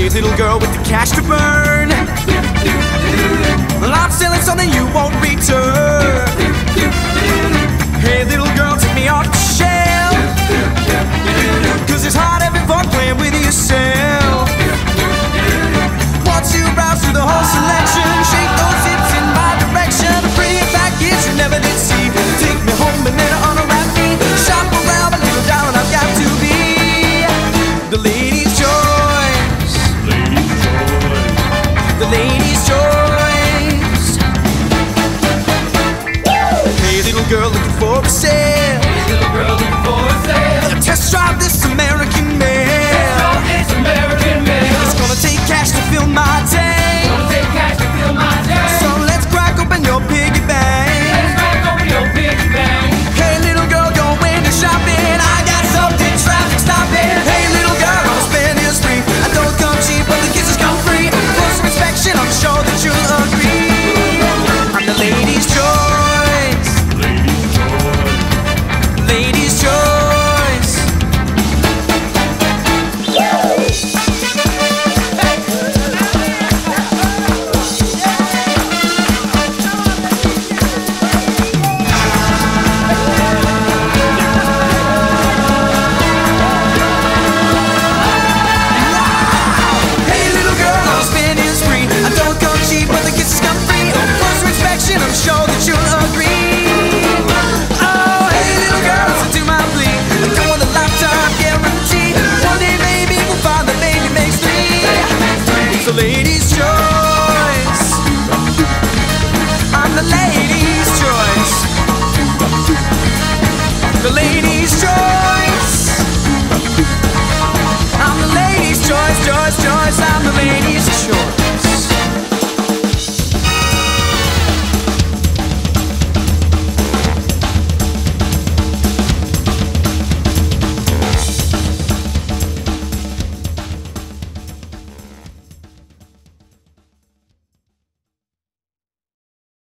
little girl with the cash to burn. Well, I'm selling something you won't return. Hey little girl, take me off the shelf, 'cause it's hard having fun playing with yourself. Once you browse through the whole selection, shake those hips in my direction. A pretty package you never did see. Take me home and then unwrap me. Shop around, my little darling, I've got to be the lady's choice. The lady's choice. Hey little girl looking for a sale.